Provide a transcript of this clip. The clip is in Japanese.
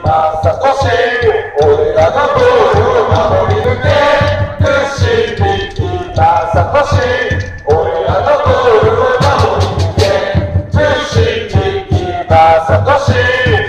なさとし俺らのゴールを守り抜けくし引きなさとし俺らのゴールを守り抜けくし引きなさとし